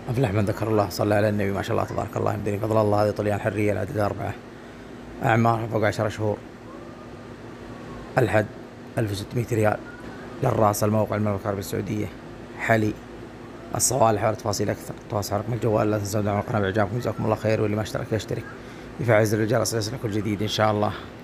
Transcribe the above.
أفلح من ذكر الله، صلى على النبي، ما شاء الله تبارك الله، يمدني فضل الله. هذه طليان حرية العدد 4، أعمارها فوق 10 شهور، الحد 1600 ريال للراس. الموقع المملكة العربية السعودية، حلي. الصوالح والتفاصيل أكثر تواصل رقم الجوال. لا تنسوا دعم القناة بإعجابكم، جزاكم الله خير. واللي ما اشترك يشترك، يفعل زر الجرس ليصلك كل جديد إن شاء الله.